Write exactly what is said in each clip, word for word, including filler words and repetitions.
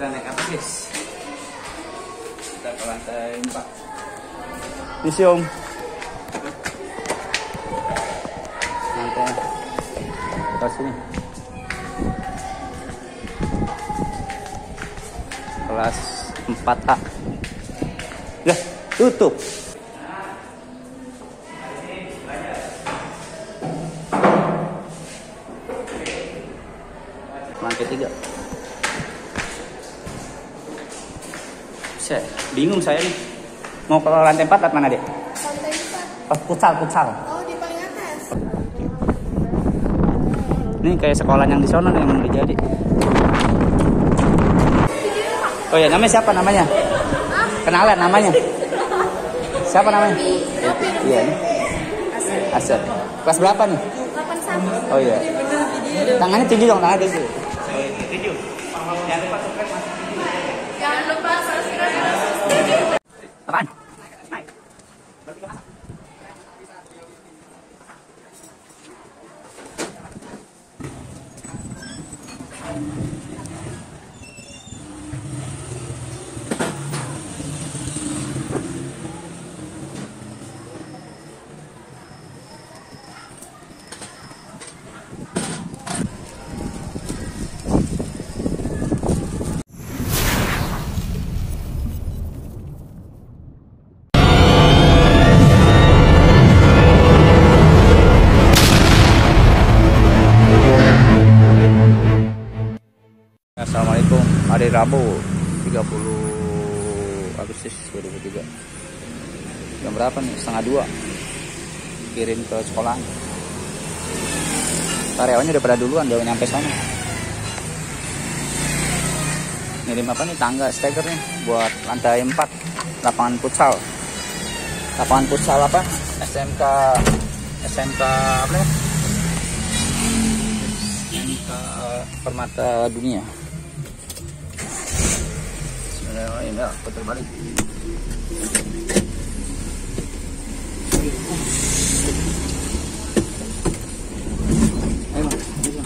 Kita naik apa guys? Kita ke lantai empat. Isi om. Lantai ke sini. Kelas empat A. Ya, tutup. Lantai tiga. Saya bingung saya nih. Mau ke lantai empat atau mana deh? Lantai empat. Oh, futsal, futsal. Oh, di paling atas. Ini kayak sekolah yang di sana nih yang mau dijadi. Oh ya, namanya siapa namanya? Hah? Kenalan namanya. Siapa namanya? Robi. Iya. Asep. Kelas berapa nih? delapan satu. Oh iya. Tangannya tinggi dong, tangannya tinggi. Tujuh. Jangan lupa subscribe mas. Jangan lupa subscribe. Apaan? Assalamualaikum, hari Rabu tiga puluh Agustus dua ribu dua puluh tiga. Jam berapa nih? Setengah dua. Kirim ke sekolah. Karyawannya udah pada duluan, udah nyampe sana. Ngirim apa nih? Tangga steker nih buat lantai empat, lapangan futsal. Lapangan futsal apa? S M K S M K apa ya? S M K Permata Dunia. Ini enggak putar balik. Ayo, bisa.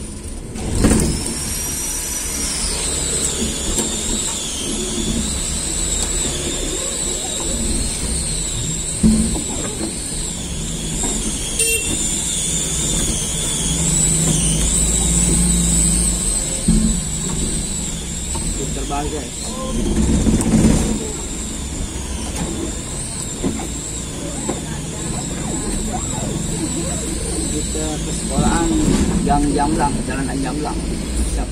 Putar balik guys. Kita ke sekolahan Gang Jamblang, Jalan Anjamblang. Siap.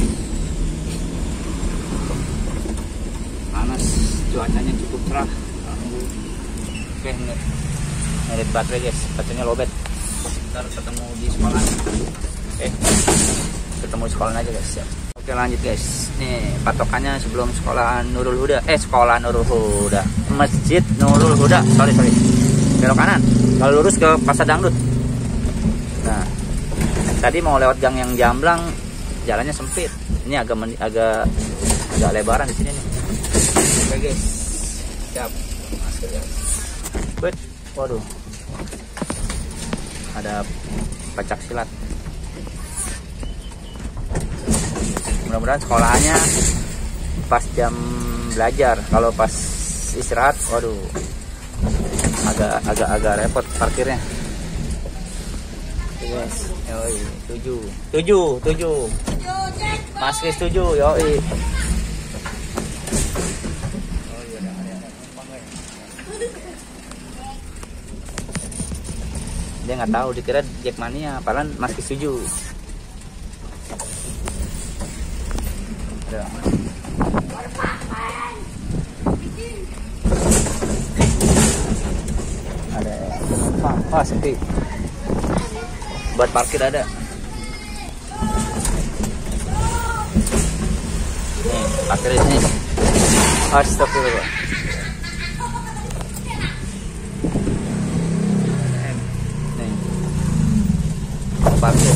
Panas, cuacanya cukup cerah. Oke, ngedit baterai guys, baterainya lowbat. Ntar ketemu di sekolah. Oke, ketemu di sekolah aja guys. Siap. Oke lanjut guys. Nih patokannya sebelum sekolahan Nurul Huda. Eh sekolah Nurul Huda. Masjid Nurul Huda. Sorry sorry. Belok kanan. Kalau lurus ke Pasar Dangdut. Nah, tadi mau lewat gang yang jamblang, jalannya sempit. Ini agak agak agak lebaran di sini nih. Oke guys, siap. Masker guys. Wait, waduh. Ada pecak silat. Mudah-mudahan sekolahannya pas jam belajar. Kalau pas istirahat, waduh, agak agak agak repot parkirnya. Yes, yoi, tujuh, tujuh, tujuh. Mas Kris tujuh, yoi. Oh iya, ada ada numpang guys. Dia nggak tahu, dikira Jackmania, padahal Mas Kris tujuh. Ada. Ada numpang, wah sepi. Buat parkir ada. Nih, parkir di sini. Astagfirullah. Nih. Parkir.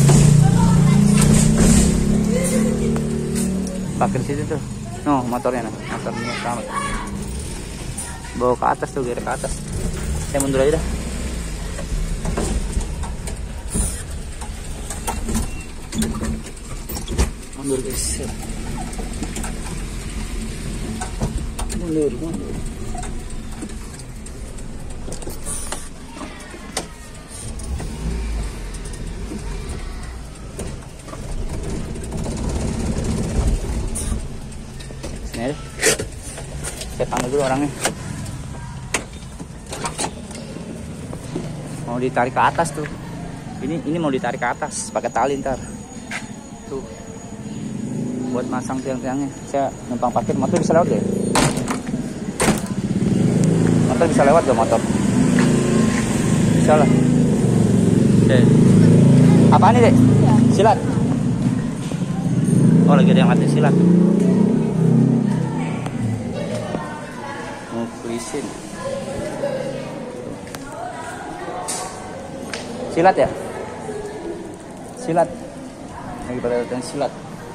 Parkir situ tuh. No, motornya nah. Motornya sama. Bawa ke atas tuh, gear ke atas. Saya mundur aja dah. Mundur guys. mundur, mundur. Sini deh. Saya panggil dulu orangnya. Mau ditarik ke atas tuh. Ini ini mau ditarik ke atas pakai tali ntar. Tuh. Buat masang tiang-tiangnya. Saya numpang parkir, motor bisa lewat gak ya? Motor bisa lewat gak motor? Bisa lah. Oke. Apaan nih, Dek? Silat. Oh, lagi ada yang latih silat. Mau kuisin. Silat ya? Silat. Lagi pada latihan silat.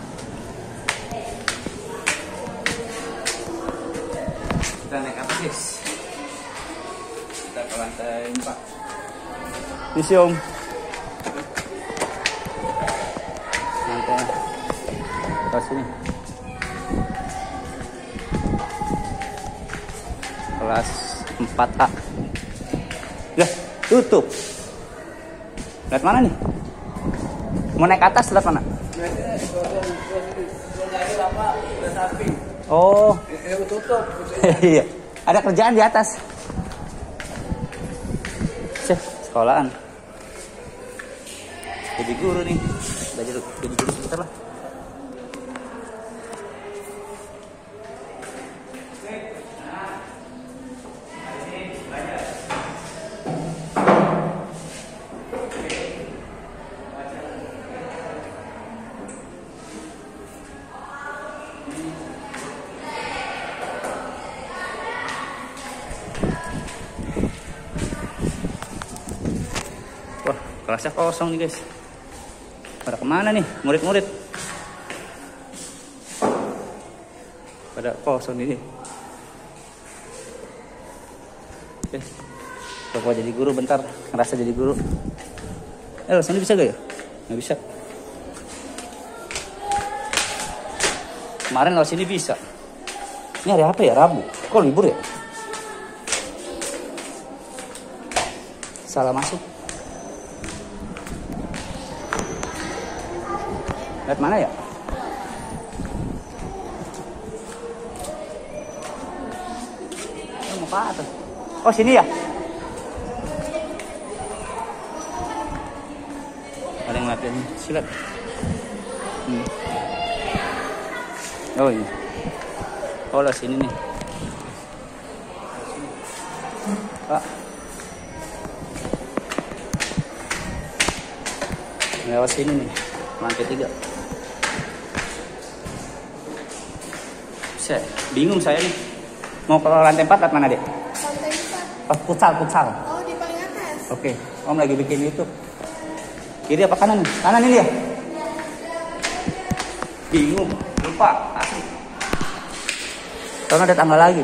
Kita naik apa, guys? Kita ke lantai empat. Ini sih, Om. Lantai ke sini. Kelas empat A. Ya, tutup. Lihat mana nih? Mau naik atas lihat mana? Oh. Tutup. Iya. Ada kerjaan di atas. Cih, sekolahan. Jadi guru nih. Belajar jadi guru sebentar lah. Wah, kelasnya kosong nih guys. Pada kemana nih murid-murid? Pada kosong nih. Oke, coba jadi guru bentar. Ngerasa jadi guru. Eh, sini bisa gak ya? Nggak bisa. Kemarin lewat sini bisa. Ini hari apa ya? Rabu. Kok libur ya? Salah masuk. Lihat mana ya? Oh, mau ke atas. Oh, sini ya? Ada yang latihan silat. Hmm. Oh ini. Oh lah sini nih. Pak. Lewat sini nih. Lantai tiga. Saya bingung saya nih. Mau ke lantai empat atau mana, Dek? Lantai empat. Oh, futsal, futsal. Oh, di paling atas. Oke, Om lagi bikin YouTube. Kiri apa kanan? Kanan ini ya? Bingung, lupa, asli. Karena ada tanggal lagi.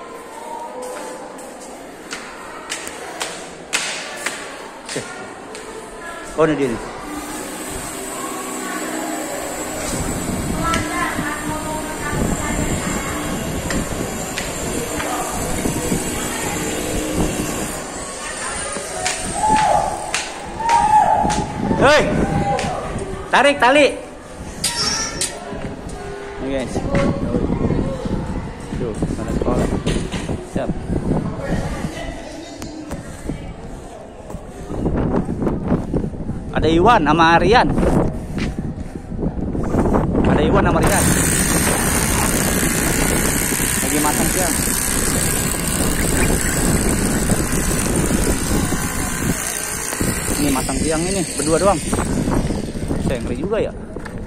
Oh, ini dia nih. Hei, tarik tali. Oke guys. Tuh, sana sekolah. Siap. Ada Iwan sama Rian. Ada Iwan sama Rian. Lagi matang siang. Ini matang tiang ini berdua doang. Saya ngeri juga ya.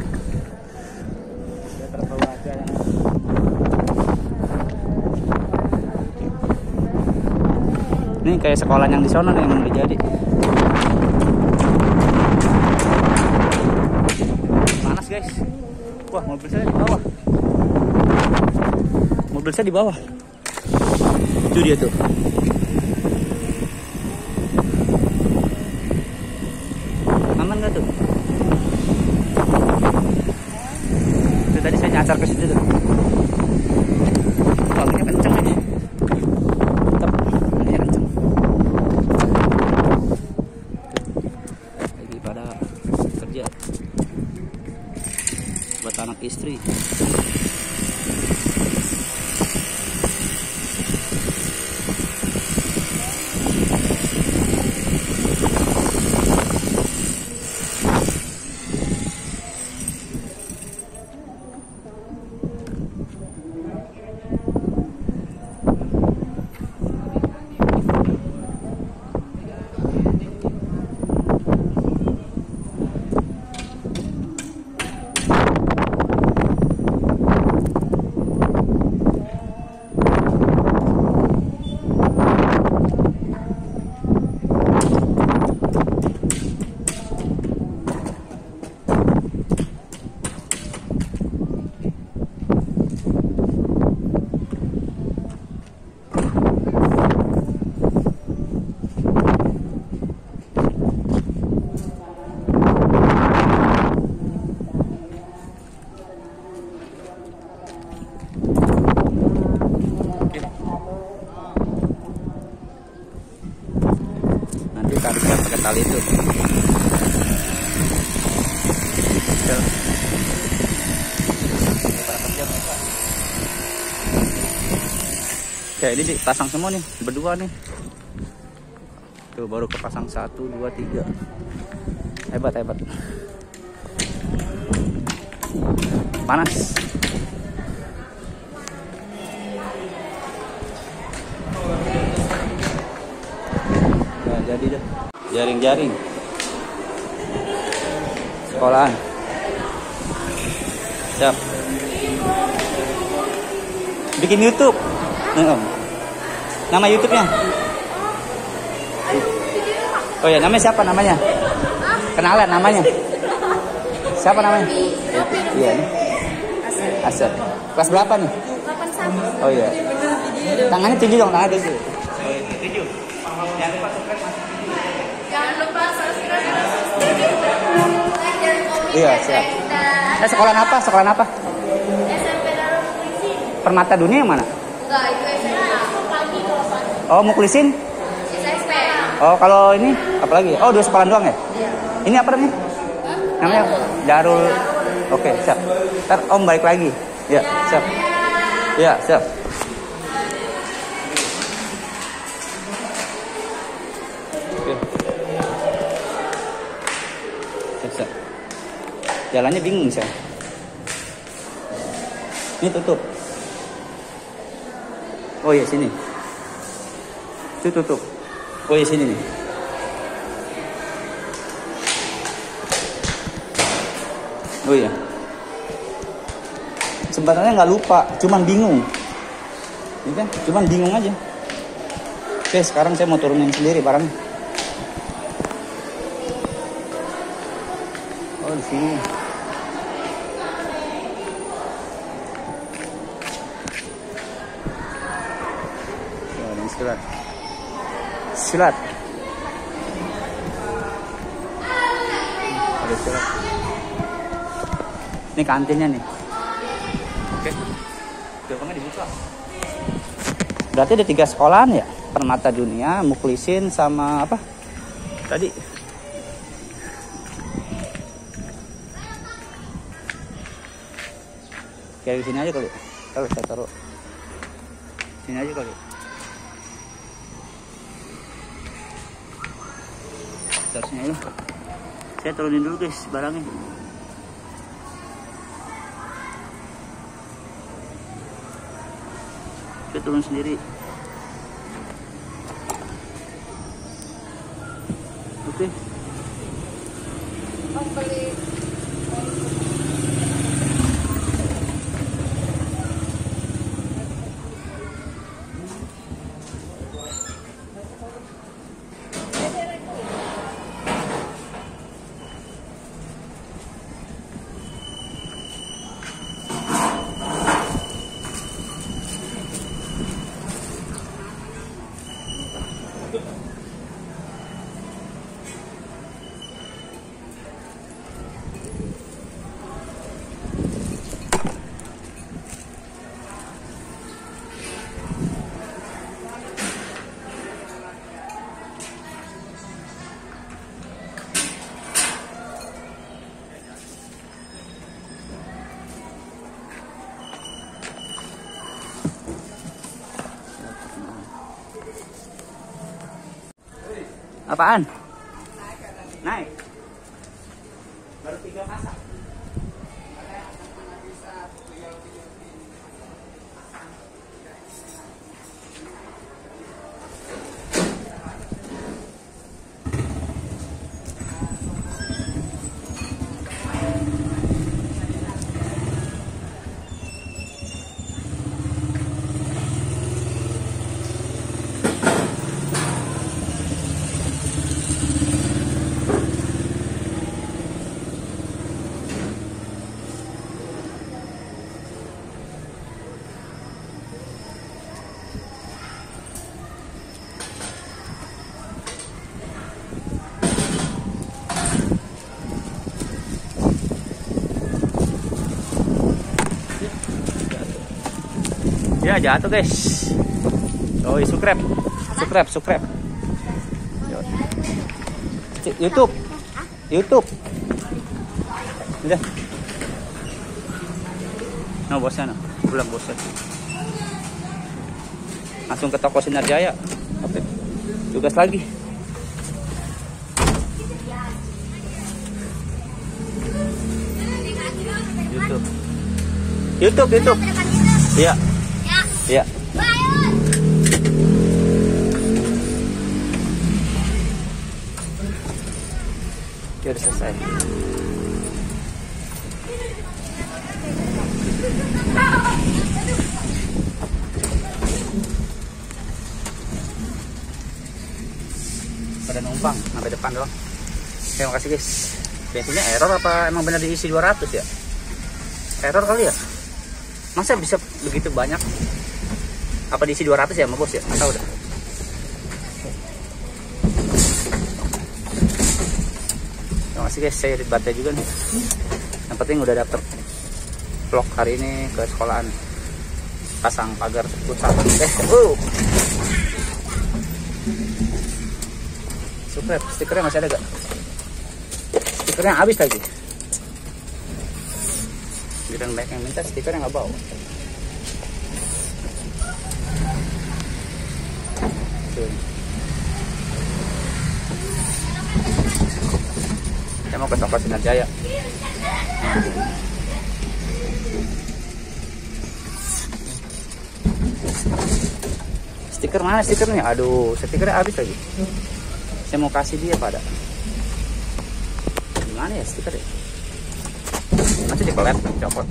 Ini kayak sekolah yang di sana nih yang mau jadi. Panas guys. Wah, mobil saya di bawah. Mobil saya di bawah. Itu dia tuh. Aman nggak tuh? Itu tadi saya nyasar ke situ tuh. Wanginya kenceng. buat anak istri. Tariknya pakai tali itu. Oke, ini dipasang semua nih, berdua nih. Tuh baru kepasang satu, dua, tiga. Hebat hebat. Panas. Jadi dah jaring-jaring sekolahan siap bikin YouTube. Nama YouTube-nya oh ya, namanya siapa namanya? Kenalan namanya siapa namanya? Iya nih Asep. Kelas berapa nih? Oh iya, tangannya tinggi dong, tangannya tinggi. Tujuh. Jangan lupa subscribe. Jangan lupa subscribe. Iya, siap. Eh, sekolah apa? Sekolah apa? S M P Darul Muklisin. Permata Dunia yang mana? Enggak, itu S M P pagi kalau pagi. Oh, Muklisin? S M P. Oh, kalau ini apa lagi? Oh, dua sekolah doang ya? Iya. Ini apa namanya? Hah? Namanya Darul. Oke, siap. Ntar Om balik lagi. Ya, siap. Ya, siap. Jalannya bingung saya. Ini tutup. Oh iya sini. Itu tutup. Oh iya sini nih. Oh iya. Sebenarnya nggak lupa, cuman bingung. Ini kan, cuman bingung aja. Oke, sekarang saya mau turunin sendiri barangnya. Oh di sini. Silat. Silat. Ada silat. Ini kantinnya nih. Oke. Gerbangnya dibuka. Berarti ada tiga sekolahan ya? Permata Dunia, Muklisin sama apa? Tadi. Kayak di sini aja kali. Kalau saya taruh. Sini aja kali. Tasnya ya. Saya turunin dulu guys barangnya. Saya turun sendiri. Oke. Om beli. Apaan? Naik. Baru tiga pasang. Ya jatuh guys. Oh subscribe, subscribe, subscribe. YouTube, YouTube. Udah. No bosan, no. Belum bosan. Langsung ke toko Sinar Jaya. Oke. Tugas lagi. YouTube, YouTube, YouTube. Iya. Iya. Ya udah selesai. Pada numpang sampai depan doang. Terima kasih guys. Bensinnya error apa emang benar diisi dua ratus ya? Error kali ya? Masa bisa begitu banyak? Apa diisi dua ratus ya sama bos ya? Nggak tahu dah. Terima kasih guys, saya edit baterai juga nih. Yang penting udah daftar vlog hari ini ke sekolahan. Pasang pagar futsal. Eh, uh. Subscribe, stikernya masih ada gak? Stikernya habis lagi. Giliran banyak yang minta, stikernya nggak bawa. Saya mau ke toko Sinar Jaya. Stiker mana stikernya? Aduh, stikernya habis lagi. Saya mau kasih dia pada. Gimana ya stikernya? Masih di collab, copot.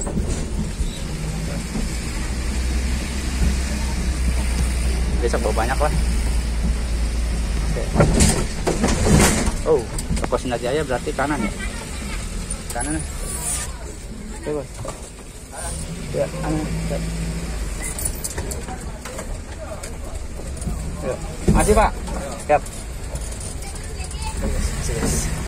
Besok bawa banyak lah. Oke. Oh, toko Sinar Jaya berarti kanan ya? Kanan ya? Oke bos. Ya, kanan. Ya. Masih pak? Siap.